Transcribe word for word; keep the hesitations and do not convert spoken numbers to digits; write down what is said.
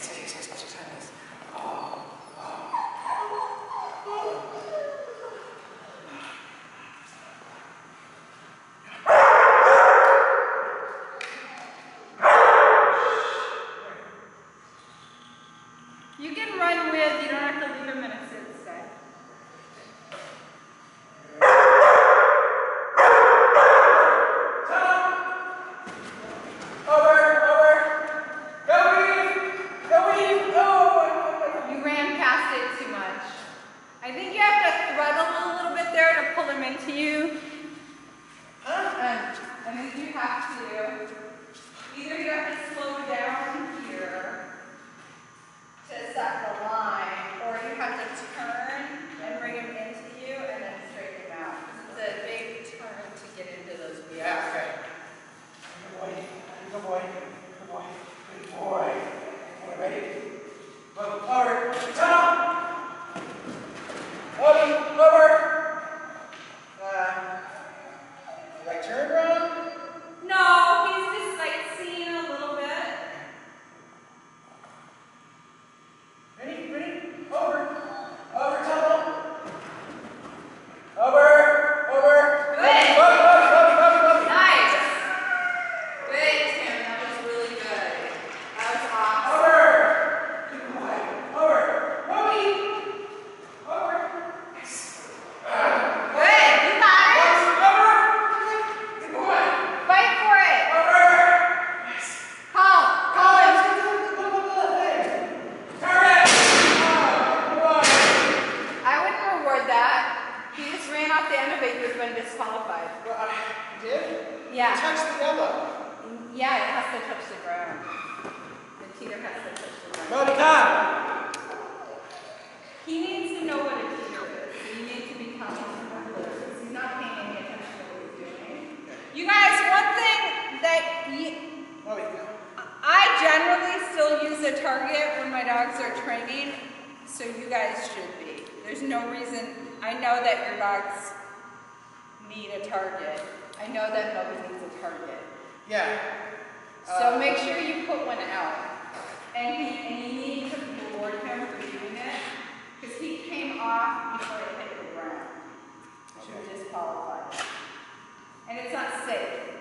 You can run with, you don't have to leave him in a sit stay. I think you have to throttle a little bit there to pull him into you. Huh? And I think you have to, either you have to slow down here to set the line, or you have to turn and bring him into you and then straighten him out. It's a big turn to get into those wheels. Yeah, okay. Good boy, good boy, good boy, good boy. Boy, ready? Move forward, turn! Over, over. Uh, did I turn wrong? No, he's just like seeing a little bit. Ready, ready, over, over, tunnel. Over, over. Good. Up, up, up, up, up. Nice. Good, Tim. That was really good. That was awesome. Over. Good boy. Over. Moby. Over. Disqualified. Well, I did? Yeah. It touched the yellow. Yeah, it has to touch the ground. The teeter has to touch the ground. Moby, come. He needs to know what a teeter is. So you need to be telling him what it is. He's not paying any attention to what he's doing. You guys, one thing that you, Moby. I generally still use a target when my dogs are training, so you guys should be. There's no reason. I know that your dogs need a target. I know that nobody needs a target. Yeah. So uh, make sure you put one out. And, he, and you need to reward him for doing it, because he came off before it hit the ground. So you're disqualified. And it's not safe.